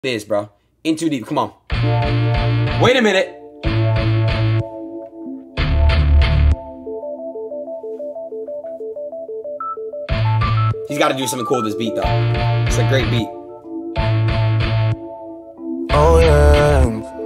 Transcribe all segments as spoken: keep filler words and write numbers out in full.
it is, bro. In too deep. Come on. Wait a minute. He's got to do something cool with this beat, though. It's a great beat. Oh, yeah.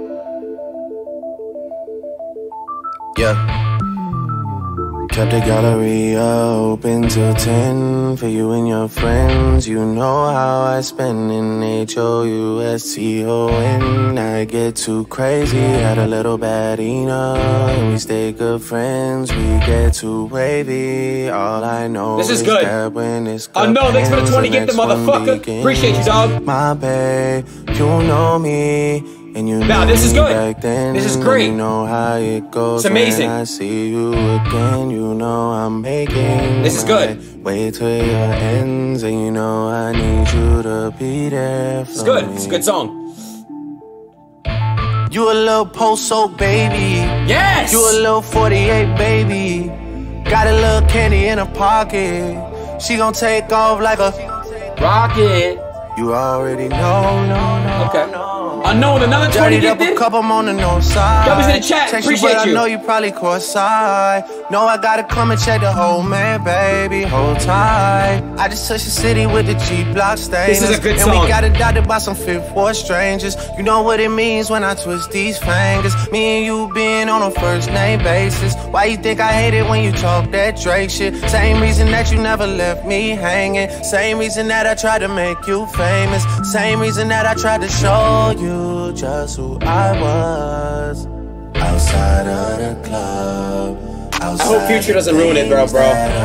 Yeah. Kept the gallery open till ten for you and your friends. You know how I spend in H O U S T O N. I get too crazy, had a little bad enough, and we stay good friends. We get too wavy. All I know this is, is good. that when it's Oh no, thanks for the twenty gift, motherfucker. Appreciate you, dog. My babe, you know me. And you now this is good. Back then, this is great. You know how it goes. It's amazing. When I see you again, you know I'm making. This is good. Wait till your ends, and you know I need you to be there for It's good. me. It's a good song. You a little post-soak baby. Yes. You a little forty-eight baby. Got a little candy in her pocket. She gon' take off like a rocket. You already know, no, no. Okay. No. Unknown, another twenty gifted. A couple on the no side. That was in the chat. Text Appreciate you. you. I know you probably caught side. No, I gotta come and check the whole man, baby. Hold tight. I just touched the city with the G block stainers. This is a good and song. And we got adopted by some fifth war strangers. You know what it means when I twist these fingers. Me and you being on a first name basis. Why you think I hate it when you talk that Drake shit? Same reason that you never left me hanging. Same reason that I tried to make you famous. Same reason that I tried to show you just who I was outside of the club. I hope Future doesn't ruin it, bro, bro.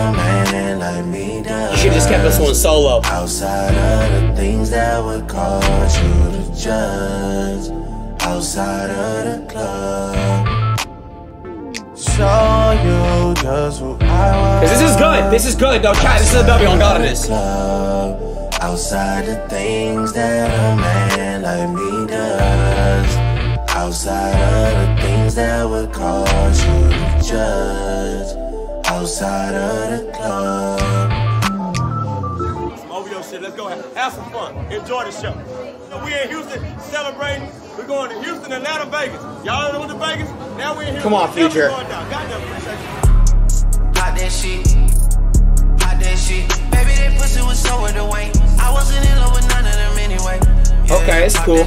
You should just kept this one solo. Outside of the things that would cause you to judge. Outside of the club. Show you just who I was. This is good. This is good, though. Chat, this is a W on God of this. Outside the things that a man like me does. Outside of the things that would cause you to judge. Outside of the club. Some O V O shit, let's go have, have some fun. Enjoy the show. So we in Houston celebrating. We're going to Houston, Atlanta, Vegas. Y'all know what the Vegas? Now we in Houston. Come on, Future. Goddamn, appreciate you. Hot that shit. Hot that shit. Baby, that pussy was so in the way. I wasn't in love with none of them anyway. Yeah, okay, it's cool.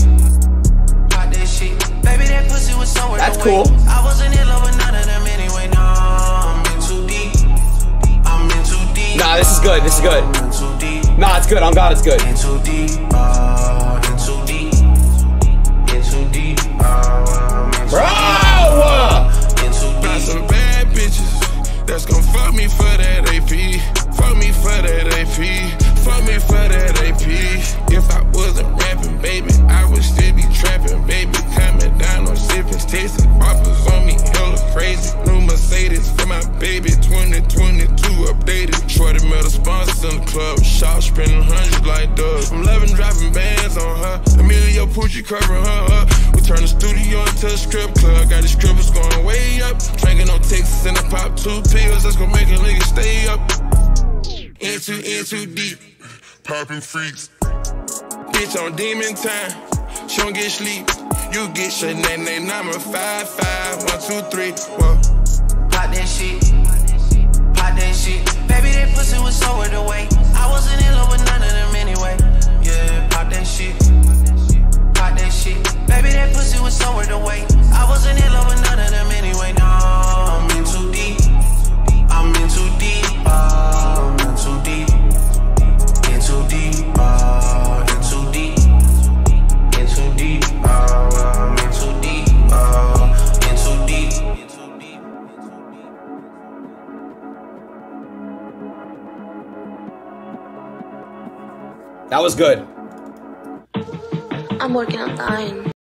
Baby, that pussy was so that's cool. I wasn't in love with none of them anyway. No, I'm in too deep. I'm in too deep. Nah, this is good. This is good. Nah, it's good. On God, it's good. In too deep. Uh, in too deep. In too deep. Uh, Bro! In too deep. Got some bad bitches that's gon' fuck me for that A P. Fuck me for that A P. Fuck me for that A P. If I wasn't rapping, baby, I would still be trapping, baby. Coming down on sipping, tasting offers on me, hella crazy. New Mercedes for my baby, twenty twenty-two updated. Shorty met a sponsor in the club, shop spending hundreds like Doug. I'm loving dropping bands on her, Emilio Pucci covering her up. We turn the studio into a strip club, got the strippers going way up. Drinking on Texas and I pop two pills, that's gonna make a nigga stay up. In too, in too deep, popping freaks. Bitch on demon time, she don't get sleep. You get shit, name, name, number five, five, one, two, three, whoa. Pop that shit, pop that shit. Baby, that pussy was so in the way. I wasn't in love with none of them anyway. Yeah, pop that shit, pop that shit. Baby, that pussy was so in the way. I wasn't in love with none of them anyway. No, I'm in too deep. I'm in too deep. Uh, I'm in too deep. In too deep. Uh, in too deep. In too deep. Uh, I'm in too deep. Uh, in too deep. In too deep. That was good. I'm working on dying.